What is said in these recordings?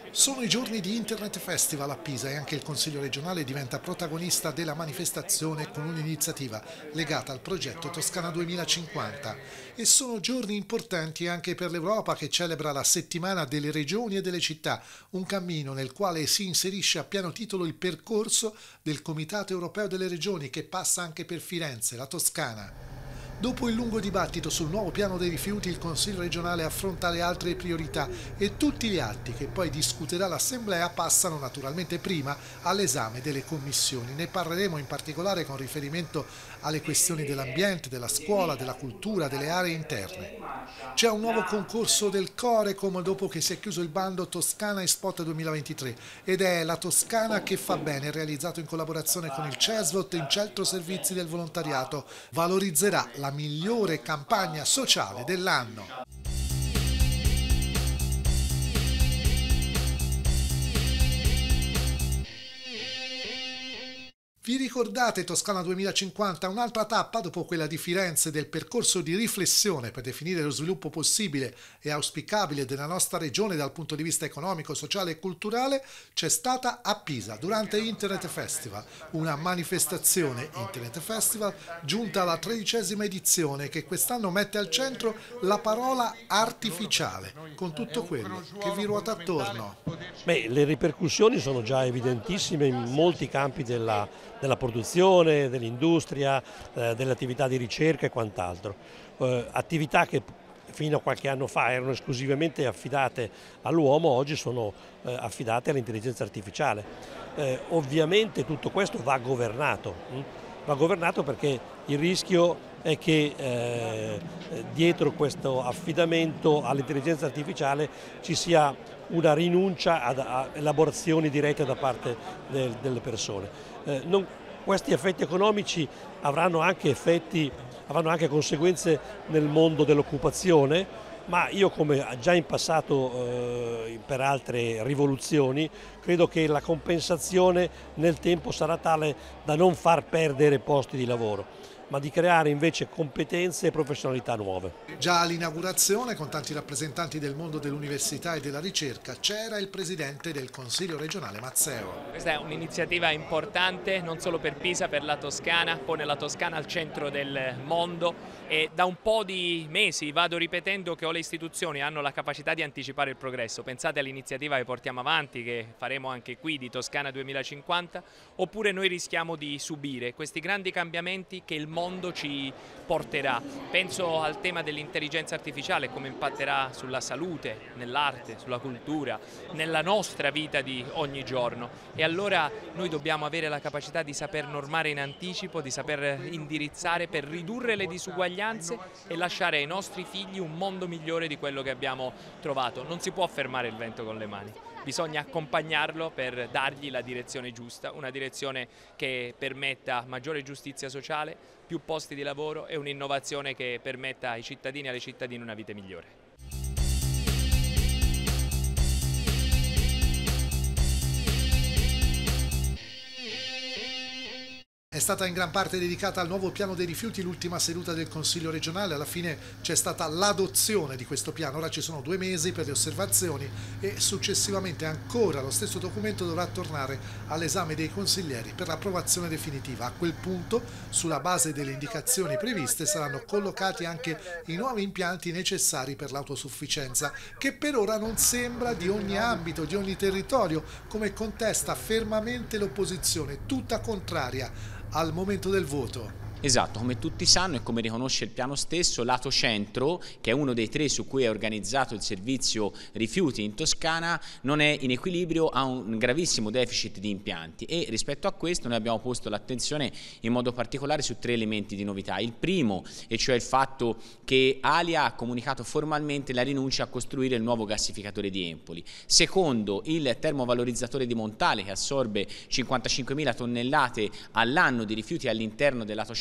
Sono i giorni di Internet Festival a Pisa e anche il Consiglio regionale diventa protagonista della manifestazione con un'iniziativa legata al progetto Toscana 2050. E sono giorni importanti anche per l'Europa, che celebra la settimana delle regioni e delle città, un cammino nel quale si inserisce a pieno titolo il percorso del Comitato Europeo delle Regioni, che passa anche per Firenze, la Toscana. Dopo il lungo dibattito sul nuovo piano dei rifiuti, il Consiglio regionale affronta le altre priorità e tutti gli atti che poi discuterà l'Assemblea passano naturalmente prima all'esame delle commissioni. Ne parleremo in particolare con riferimento alle questioni dell'ambiente, della scuola, della cultura, delle aree interne. C'è un nuovo concorso del Corecom dopo che si è chiuso il bando Toscana Expot 2023 ed è La Toscana che fa bene, realizzato in collaborazione con il CESVOT in Centro Servizi del Volontariato. Valorizzerà la migliore campagna sociale dell'anno. Vi ricordate Toscana 2050, un'altra tappa dopo quella di Firenze del percorso di riflessione per definire lo sviluppo possibile e auspicabile della nostra regione dal punto di vista economico, sociale e culturale? C'è stata a Pisa durante Internet Festival, una manifestazione Internet Festival giunta alla 13ª edizione che quest'anno mette al centro la parola artificiale, con tutto quello che vi ruota attorno. Le ripercussioni sono già evidentissime in molti campi della produzione, dell'industria, delle attività di ricerca e quant'altro. Attività che fino a qualche anno fa erano esclusivamente affidate all'uomo, oggi sono affidate all'intelligenza artificiale. Ovviamente tutto questo va governato perché il rischio è che dietro questo affidamento all'intelligenza artificiale ci sia una rinuncia a elaborazioni dirette da parte delle persone. Questi effetti economici avranno anche conseguenze nel mondo dell'occupazione, ma io, come già in passato per altre rivoluzioni, credo che la compensazione nel tempo sarà tale da non far perdere posti di lavoro, ma di creare invece competenze e professionalità nuove. Già all'inaugurazione, con tanti rappresentanti del mondo dell'università e della ricerca, c'era il presidente del Consiglio regionale Mazzeo. Questa è un'iniziativa importante non solo per Pisa, per la Toscana, pone la Toscana al centro del mondo e da un po' di mesi vado ripetendo che o le istituzioni hanno la capacità di anticipare il progresso, pensate all'iniziativa che portiamo avanti, che faremo anche qui di Toscana 2050, oppure noi rischiamo di subire questi grandi cambiamenti che il mondo ci porterà. Penso al tema dell'intelligenza artificiale, come impatterà sulla salute, nell'arte, sulla cultura, nella nostra vita di ogni giorno, e allora noi dobbiamo avere la capacità di saper normare in anticipo, di saper indirizzare per ridurre le disuguaglianze e lasciare ai nostri figli un mondo migliore di quello che abbiamo trovato. Non si può fermare il vento con le mani, bisogna accompagnarlo per dargli la direzione giusta, una direzione che permetta maggiore giustizia sociale, più posti di lavoro e un'innovazione che permetta ai cittadini e alle cittadine una vita migliore. È stata in gran parte dedicata al nuovo piano dei rifiuti l'ultima seduta del Consiglio regionale. Alla fine c'è stata l'adozione di questo piano, ora ci sono 2 mesi per le osservazioni e successivamente ancora lo stesso documento dovrà tornare all'esame dei consiglieri per l'approvazione definitiva. A quel punto, sulla base delle indicazioni previste, saranno collocati anche i nuovi impianti necessari per l'autosufficienza, che per ora non sembra di ogni ambito, di ogni territorio, come contesta fermamente l'opposizione, tutta contraria al momento del voto. Esatto, come tutti sanno e come riconosce il piano stesso, lato centro, che è uno dei 3 su cui è organizzato il servizio rifiuti in Toscana, non è in equilibrio, ha un gravissimo deficit di impianti e rispetto a questo noi abbiamo posto l'attenzione in modo particolare su 3 elementi di novità. Il primo, e cioè il fatto che Alia ha comunicato formalmente la rinuncia a costruire il nuovo gassificatore di Empoli. Secondo, il termovalorizzatore di Montale, che assorbe 55.000 tonnellate all'anno di rifiuti all'interno del lato centro,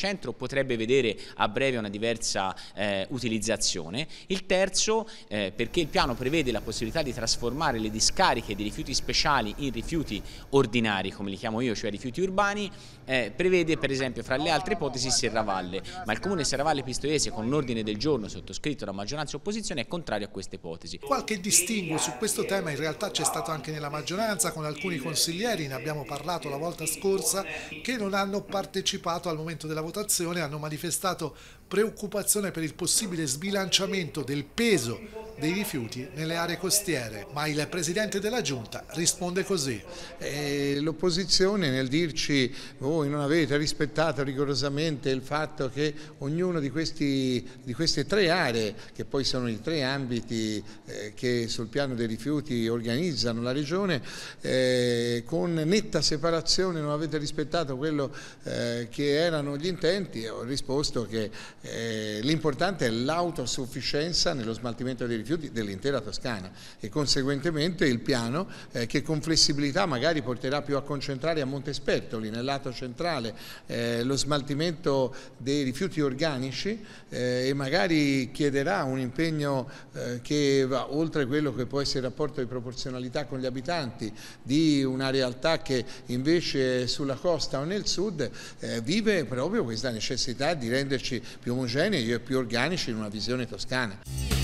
centro potrebbe vedere a breve una diversa utilizzazione. Il terzo, perché il piano prevede la possibilità di trasformare le discariche di rifiuti speciali in rifiuti ordinari, come li chiamo io, cioè rifiuti urbani, prevede per esempio fra le altre ipotesi Serravalle, ma il comune Serravalle Pistoiese con un ordine del giorno sottoscritto da maggioranza e opposizione è contrario a questa ipotesi. Qualche distinguo su questo tema in realtà c'è stato anche nella maggioranza, con alcuni consiglieri, ne abbiamo parlato la volta scorsa, che non hanno partecipato al momento della votazione, hanno manifestato preoccupazione per il possibile sbilanciamento del peso dei rifiuti nelle aree costiere, ma il Presidente della Giunta risponde così. L'opposizione nel dirci voi non avete rispettato rigorosamente il fatto che ognuno di queste tre aree, che poi sono i tre ambiti che sul piano dei rifiuti organizzano la Regione, con netta separazione non avete rispettato quello che erano gli intenti. Ho risposto che l'importante è l'autosufficienza nello smaltimento dei rifiuti dell'intera Toscana e conseguentemente il piano che con flessibilità magari porterà più a concentrare a Montespertoli nel lato centrale lo smaltimento dei rifiuti organici e magari chiederà un impegno che va oltre quello che può essere il rapporto di proporzionalità con gli abitanti di una realtà che invece sulla costa o nel sud vive proprio questa necessità di renderci più omogenei e più organici in una visione toscana.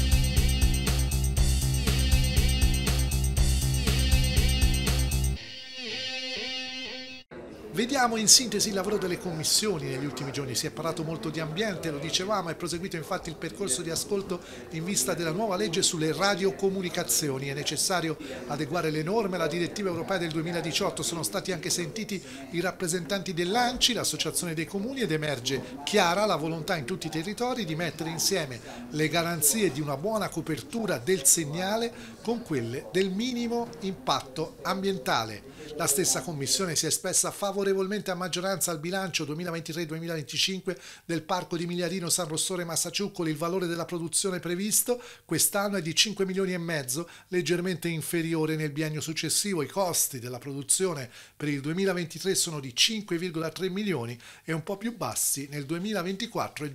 Vediamo in sintesi il lavoro delle commissioni negli ultimi giorni. Si è parlato molto di ambiente, lo dicevamo, è proseguito infatti il percorso di ascolto in vista della nuova legge sulle radiocomunicazioni. È necessario adeguare le norme alla direttiva europea del 2018. Sono stati anche sentiti i rappresentanti dell'ANCI, l'associazione dei comuni, ed emerge chiara la volontà in tutti i territori di mettere insieme le garanzie di una buona copertura del segnale con quelle del minimo impatto ambientale. La stessa Commissione si è espressa favorevolmente a maggioranza al bilancio 2023-2025 del Parco di Migliarino San Rossore Massaciuccoli. Il valore della produzione previsto quest'anno è di 5 milioni e mezzo, leggermente inferiore nel biennio successivo. I costi della produzione per il 2023 sono di 5,3 milioni e un po' più bassi nel 2024 e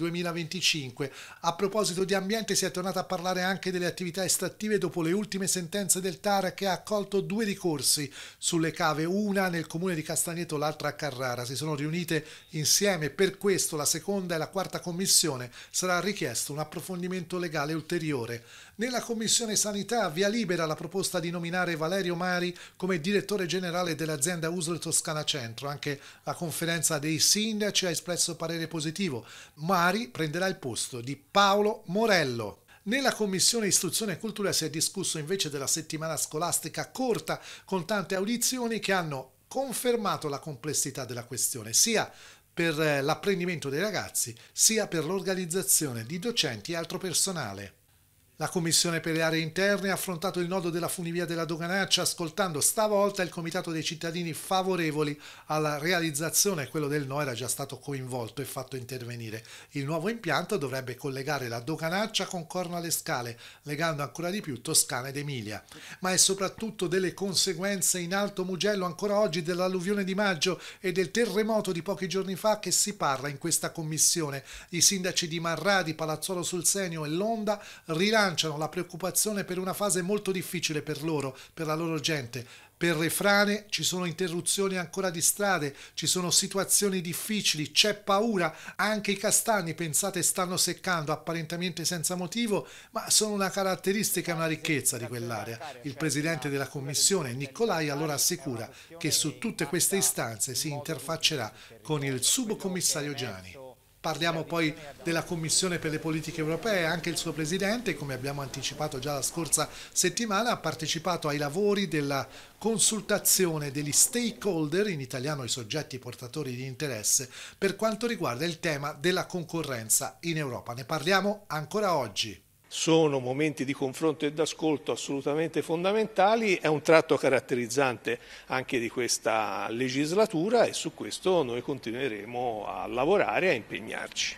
2025. A proposito di ambiente, si è tornato a parlare anche delle attività estrattive dopo le ultime sentenze del TAR, che ha accolto 2 ricorsi sulle cave, una nel comune di Castagneto, l'altra a Carrara. Si sono riunite insieme, per questo la seconda e la quarta commissione sarà richiesto un approfondimento legale ulteriore. Nella commissione sanità via libera la proposta di nominare Valerio Mari come direttore generale dell'azienda USL Toscana Centro. Anche la conferenza dei sindaci ha espresso parere positivo. Mari prenderà il posto di Paolo Morello. Nella Commissione Istruzione e Cultura si è discusso invece della settimana scolastica corta, con tante audizioni che hanno confermato la complessità della questione, sia per l'apprendimento dei ragazzi, sia per l'organizzazione di docenti e altro personale. La Commissione per le aree interne ha affrontato il nodo della funivia della Doganaccia, ascoltando stavolta il Comitato dei cittadini favorevoli alla realizzazione. Quello del no era già stato coinvolto e fatto intervenire. Il nuovo impianto dovrebbe collegare la Doganaccia con Corno alle Scale, legando ancora di più Toscana ed Emilia. Ma è soprattutto delle conseguenze in Alto Mugello ancora oggi dell'alluvione di maggio e del terremoto di pochi giorni fa che si parla in questa commissione. I sindaci di Marradi, Palazzolo sul Senio e Londa rilanciano la preoccupazione per una fase molto difficile per loro, per la loro gente. Per le frane ci sono interruzioni ancora di strade, ci sono situazioni difficili, c'è paura, anche i castagni, pensate, stanno seccando apparentemente senza motivo, ma sono una caratteristica e una ricchezza di quell'area. Il presidente della commissione, Nicolai, allora assicura che su tutte queste istanze si interfaccerà con il subcommissario Giani. Parliamo poi della Commissione per le politiche europee. Anche il suo presidente, come abbiamo anticipato già la scorsa settimana, ha partecipato ai lavori della consultazione degli stakeholder, in italiano i soggetti portatori di interesse, per quanto riguarda il tema della concorrenza in Europa. Ne parliamo ancora oggi. Sono momenti di confronto e d'ascolto assolutamente fondamentali, è un tratto caratterizzante anche di questa legislatura e su questo noi continueremo a lavorare e a impegnarci.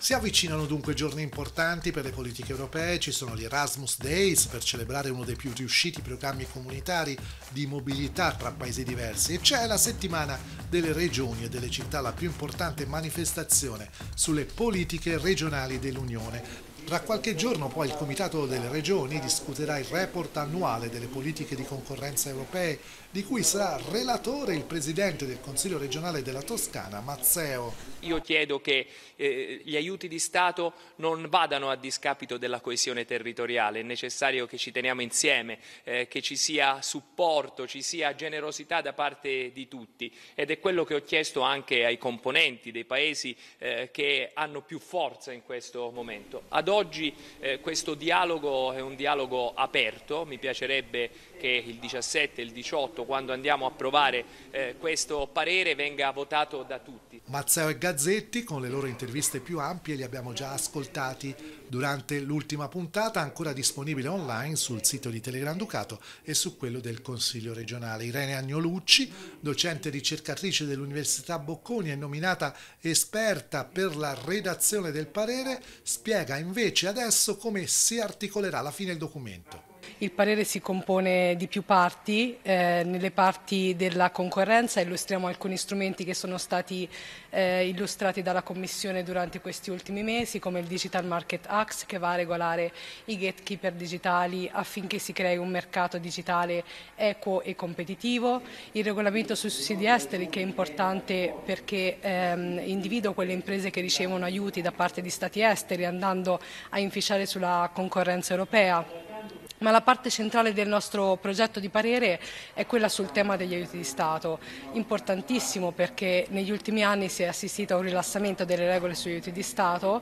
Si avvicinano dunque giorni importanti per le politiche europee, ci sono gli Erasmus Days per celebrare uno dei più riusciti programmi comunitari di mobilità tra paesi diversi e c'è la settimana delle regioni e delle città, la più importante manifestazione sulle politiche regionali dell'Unione. Tra qualche giorno poi il Comitato delle Regioni discuterà il report annuale delle politiche di concorrenza europee, di cui sarà relatore il Presidente del Consiglio regionale della Toscana, Mazzeo. Io chiedo che gli aiuti di Stato non vadano a discapito della coesione territoriale, è necessario che ci teniamo insieme, che ci sia supporto, ci sia generosità da parte di tutti ed è quello che ho chiesto anche ai componenti dei paesi che hanno più forza in questo momento. Ad oggi questo dialogo è un dialogo aperto, mi piacerebbe che il 17 e il 18, quando andiamo a approvare questo parere, venga votato da tutti. Mazzeo e Gazzetti, con le loro interviste più ampie, li abbiamo già ascoltati durante l'ultima puntata, ancora disponibile online sul sito di Telegranducato e su quello del Consiglio regionale. Irene Agnolucci, docente e ricercatrice dell'Università Bocconi e nominata esperta per la redazione del parere, spiega invece adesso come si articolerà alla fine il documento. Il parere si compone di più parti, nelle parti della concorrenza illustriamo alcuni strumenti che sono stati illustrati dalla Commissione durante questi ultimi mesi, come il Digital Market Act, che va a regolare i gatekeeper digitali affinché si crei un mercato digitale equo e competitivo, il regolamento sui sussidi esteri, che è importante perché individua quelle imprese che ricevono aiuti da parte di Stati esteri andando a inficiare sulla concorrenza europea. Ma la parte centrale del nostro progetto di parere è quella sul tema degli aiuti di Stato, importantissimo perché negli ultimi anni si è assistito a un rilassamento delle regole sugli aiuti di Stato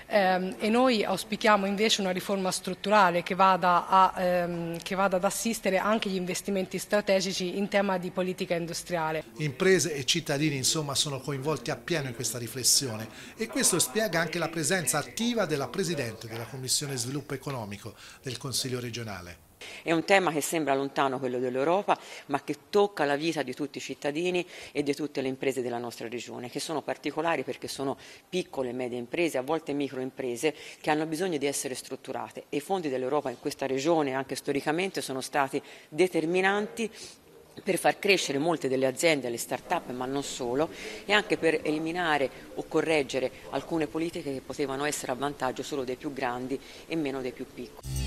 e noi auspichiamo invece una riforma strutturale che vada ad assistere anche gli investimenti strategici in tema di politica industriale. Imprese e cittadini insomma sono coinvolti appieno in questa riflessione e questo spiega anche la presenza attiva della Presidente della Commissione Sviluppo Economico del Consiglio regionale. È un tema che sembra lontano, quello dell'Europa, ma che tocca la vita di tutti i cittadini e di tutte le imprese della nostra regione, che sono particolari perché sono piccole e medie imprese, a volte microimprese, che hanno bisogno di essere strutturate. E i fondi dell'Europa in questa regione, anche storicamente, sono stati determinanti per far crescere molte delle aziende, le start-up, ma non solo, e anche per eliminare o correggere alcune politiche che potevano essere a vantaggio solo dei più grandi e meno dei più piccoli.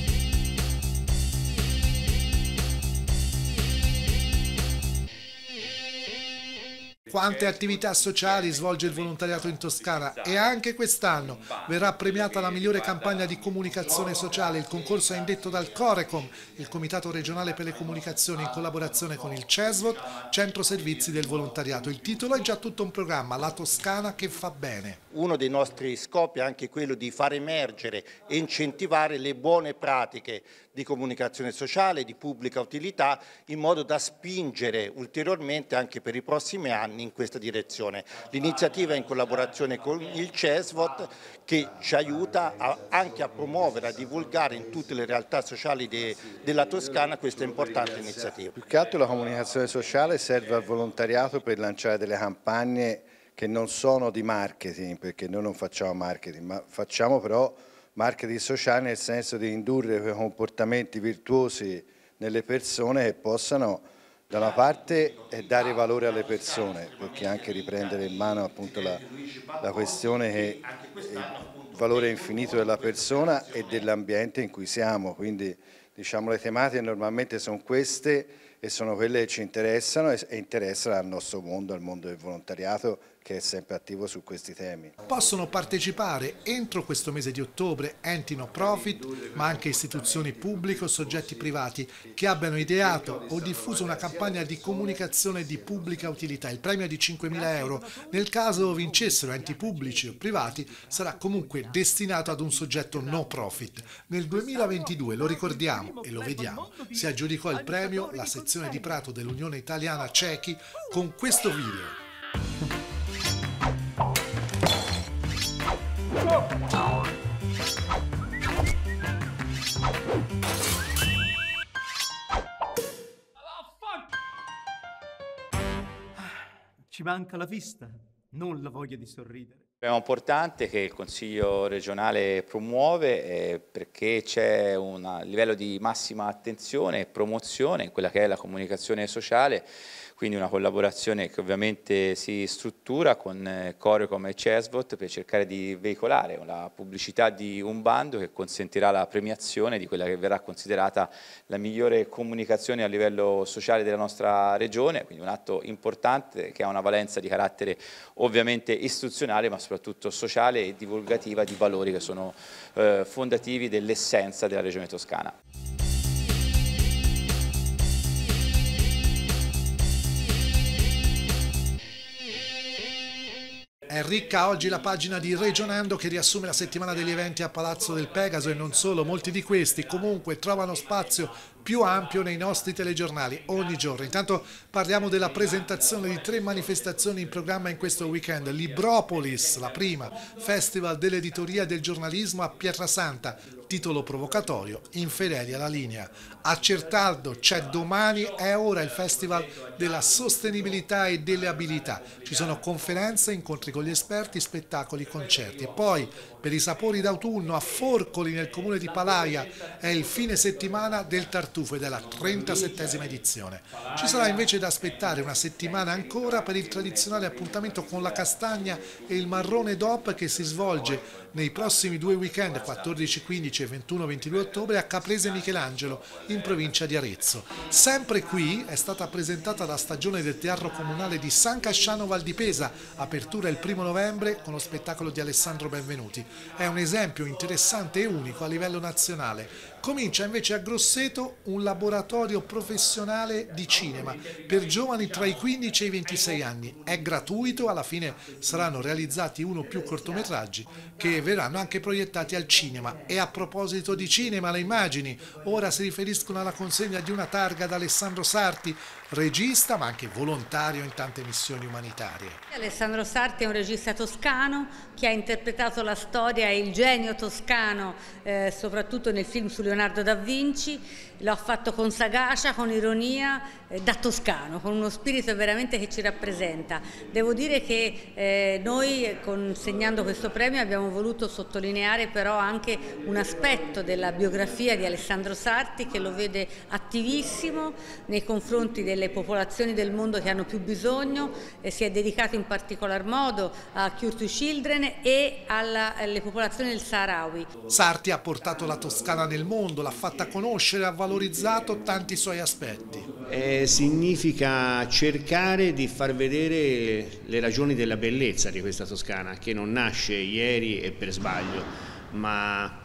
Quante attività sociali svolge il volontariato in Toscana e anche quest'anno verrà premiata la migliore campagna di comunicazione sociale. Il concorso è indetto dal Corecom, il Comitato regionale per le comunicazioni in collaborazione con il CESVOT, Centro Servizi del Volontariato. Il titolo è già tutto un programma, La Toscana che fa bene. Uno dei nostri scopi è anche quello di far emergere e incentivare le buone pratiche di comunicazione sociale, di pubblica utilità, in modo da spingere ulteriormente anche per i prossimi anni in questa direzione. L'iniziativa è in collaborazione con il CESVOT che ci aiuta anche a promuovere, a divulgare in tutte le realtà sociali della Toscana questa importante iniziativa. Più che altro la comunicazione sociale serve al volontariato per lanciare delle campagne che non sono di marketing, perché noi non facciamo marketing, ma facciamo però marketing sociale nel senso di indurre quei comportamenti virtuosi nelle persone che possano da una parte dare valore alle persone, perché anche riprendere in mano appunto la questione che il valore infinito della persona e dell'ambiente in cui siamo, quindi diciamo le tematiche normalmente sono queste e sono quelle che ci interessano e interessano al nostro mondo, al mondo del volontariato che è sempre attivo su questi temi. Possono partecipare entro questo mese di ottobre enti no profit, ma anche istituzioni pubbliche o soggetti privati che abbiano ideato o diffuso una campagna di comunicazione di pubblica utilità. Il premio è di 5.000 euro. Nel caso vincessero enti pubblici o privati sarà comunque destinato ad un soggetto no profit. Nel 2022, lo ricordiamo e lo vediamo, si aggiudicò il premio la sezione di Prato dell'Unione Italiana Cechi con questo video. Ci manca la vista, non la voglia di sorridere. È importante che il Consiglio regionale promuove perché c'è un livello di massima attenzione e promozione in quella che è la comunicazione sociale, quindi una collaborazione che ovviamente si struttura con Corecom e Cesvot per cercare di veicolare la pubblicità di un bando che consentirà la premiazione di quella che verrà considerata la migliore comunicazione a livello sociale della nostra regione, quindi un atto importante che ha una valenza di carattere ovviamente istituzionale ma soprattutto sociale e divulgativa di valori che sono fondativi dell'essenza della regione toscana. È ricca oggi la pagina di Regionando che riassume la settimana degli eventi a Palazzo del Pegaso e non solo, molti di questi comunque trovano spazio più ampio nei nostri telegiornali ogni giorno. Intanto parliamo della presentazione di 3 manifestazioni in programma in questo weekend. Libropolis, la prima, Festival dell'editoria e del giornalismo a Pietrasanta, titolo provocatorio, infedeli alla linea. A Certaldo c'è domani, è ora il Festival della sostenibilità e delle abilità. Ci sono conferenze, incontri con gli esperti, spettacoli, concerti. E poi, per i sapori d'autunno, a Forcoli, nel comune di Palaia, è il fine settimana del tartufo ed è la 37esima edizione. Ci sarà invece da aspettare una settimana ancora per il tradizionale appuntamento con la castagna e il marrone DOP che si svolge nei prossimi 2 weekend, 14-15 e 21-22 ottobre, a Caprese Michelangelo, in provincia di Arezzo. Sempre qui è stata presentata la stagione del Teatro Comunale di San Casciano Val di Pesa, apertura il 1° novembre con lo spettacolo di Alessandro Benvenuti. È un esempio interessante e unico a livello nazionale. Comincia invece a Grosseto un laboratorio professionale di cinema per giovani tra i 15 e i 26 anni. È gratuito, alla fine saranno realizzati 1 o più cortometraggi che verranno anche proiettati al cinema. E a proposito di cinema, le immagini ora si riferiscono alla consegna di una targa ad Alessandro Sarti, regista ma anche volontario in tante missioni umanitarie. Alessandro Sarti è un regista toscano che ha interpretato la storia e il genio toscano soprattutto nel film su Leonardo da Vinci. Lo ha fatto con sagacia, con ironia, da toscano, con uno spirito veramente che ci rappresenta. Devo dire che noi, consegnando questo premio, abbiamo voluto sottolineare però anche un aspetto della biografia di Alessandro Sarti che lo vede attivissimo nei confronti delle popolazioni del mondo che hanno più bisogno, si è dedicato in particolar modo a Cure to Children e alle popolazioni del Saharawi. Sarti ha portato la Toscana nel mondo, l'ha fatta conoscere, ha valorizzato tanti suoi aspetti. Significa cercare di far vedere le ragioni della bellezza di questa Toscana, che non nasce ieri e per sbaglio, ma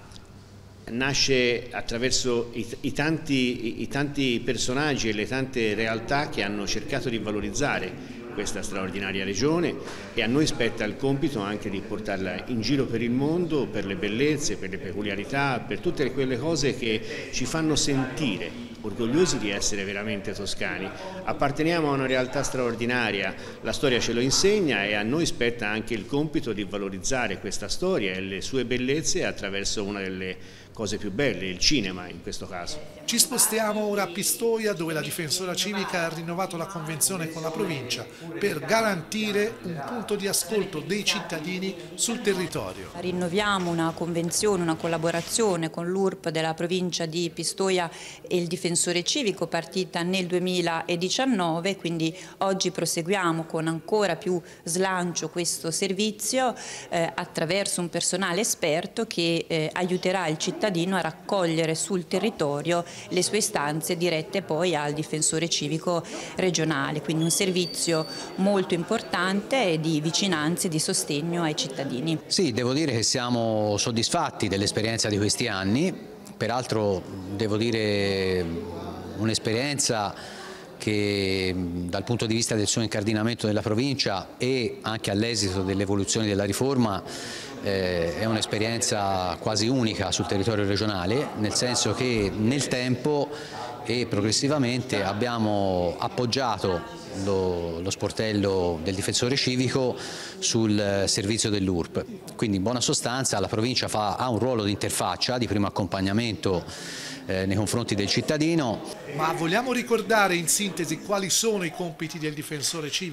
nasce attraverso i tanti personaggi e le tante realtà che hanno cercato di valorizzare questa straordinaria regione, e a noi spetta il compito anche di portarla in giro per il mondo per le bellezze, per le peculiarità, per tutte quelle cose che ci fanno sentire orgogliosi di essere veramente toscani. Apparteniamo a una realtà straordinaria, la storia ce lo insegna, e a noi spetta anche il compito di valorizzare questa storia e le sue bellezze attraverso una delle cose più belle, il cinema in questo caso. Ci spostiamo ora a Pistoia, dove la difensora civica ha rinnovato la convenzione con la provincia per garantire un punto di ascolto dei cittadini sul territorio. Rinnoviamo una convenzione, una collaborazione con l'URP della provincia di Pistoia e il difensore civico, partita nel 2019, quindi oggi proseguiamo con ancora più slancio questo servizio attraverso un personale esperto che aiuterà il cittadino a raccogliere sul territorio le sue istanze dirette poi al difensore civico regionale, quindi un servizio molto importante di vicinanza e di sostegno ai cittadini. Sì, devo dire che siamo soddisfatti dell'esperienza di questi anni, peraltro devo dire un'esperienza che dal punto di vista del suo incardinamento nella provincia e anche all'esito dell'evoluzione della riforma è un'esperienza quasi unica sul territorio regionale, nel senso che nel tempo e progressivamente abbiamo appoggiato lo sportello del difensore civico sul servizio dell'URP. Quindi in buona sostanza la provincia ha un ruolo di interfaccia, di primo accompagnamento nei confronti del cittadino. Ma vogliamo ricordare in sintesi quali sono i compiti del difensore civico?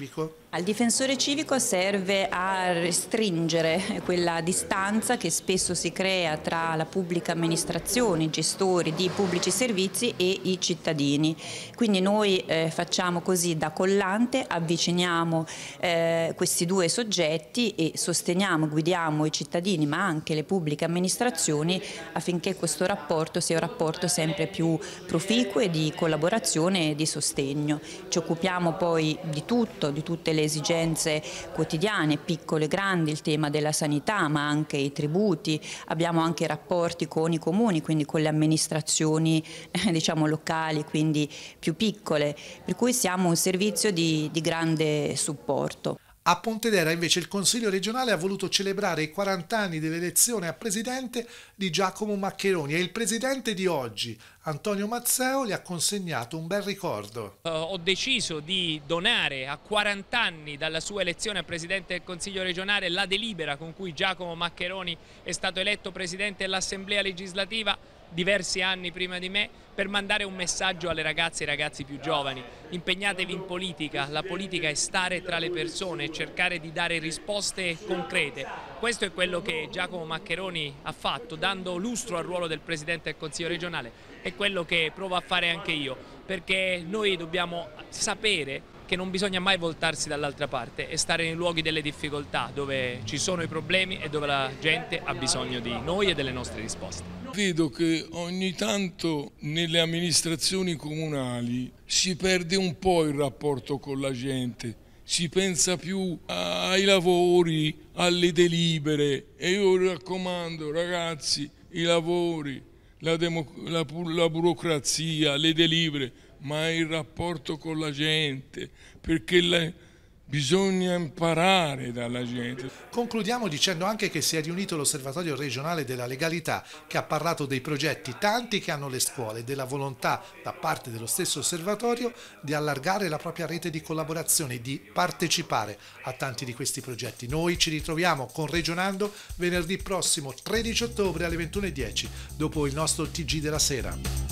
Il difensore civico serve a restringere quella distanza che spesso si crea tra la pubblica amministrazione, i gestori di pubblici servizi e i cittadini. Quindi noi facciamo così da collante, avviciniamo questi due soggetti e sosteniamo, guidiamo i cittadini ma anche le pubbliche amministrazioni affinché questo rapporto sia un rapporto sempre più proficuo e di collaborazione e di sostegno. Ci occupiamo poi di tutto, di tutte le esigenze quotidiane, piccole e grandi, il tema della sanità ma anche i tributi, abbiamo anche rapporti con i comuni, quindi con le amministrazioni diciamo locali, quindi più piccole, per cui siamo un servizio di grande supporto. A Pontedera invece il Consiglio regionale ha voluto celebrare i 40 anni dell'elezione a presidente di Giacomo Maccheroni e il presidente di oggi, Antonio Mazzeo, gli ha consegnato un bel ricordo. Ho deciso di donare a 40 anni dalla sua elezione a presidente del Consiglio regionale la delibera con cui Giacomo Maccheroni è stato eletto presidente dell'Assemblea legislativa diversi anni prima di me, per mandare un messaggio alle ragazze e ai ragazzi più giovani: impegnatevi in politica, la politica è stare tra le persone e cercare di dare risposte concrete. Questo è quello che Giacomo Maccheroni ha fatto, dando lustro al ruolo del Presidente del Consiglio regionale, è quello che provo a fare anche io, perché noi dobbiamo sapere che non bisogna mai voltarsi dall'altra parte e stare nei luoghi delle difficoltà, dove ci sono i problemi e dove la gente ha bisogno di noi e delle nostre risposte. Vedo che ogni tanto nelle amministrazioni comunali si perde un po' il rapporto con la gente, si pensa più ai lavori, alle delibere, e io raccomando, ragazzi, i lavori, la burocrazia, le delibere, ma il rapporto con la gente, perché bisogna imparare dalla gente. Concludiamo dicendo anche che si è riunito l'Osservatorio regionale della legalità, che ha parlato dei progetti tanti che hanno le scuole e della volontà da parte dello stesso osservatorio di allargare la propria rete di collaborazione, di partecipare a tanti di questi progetti. Noi ci ritroviamo con Regionando venerdì prossimo 13 ottobre alle 21:10 dopo il nostro TG della sera.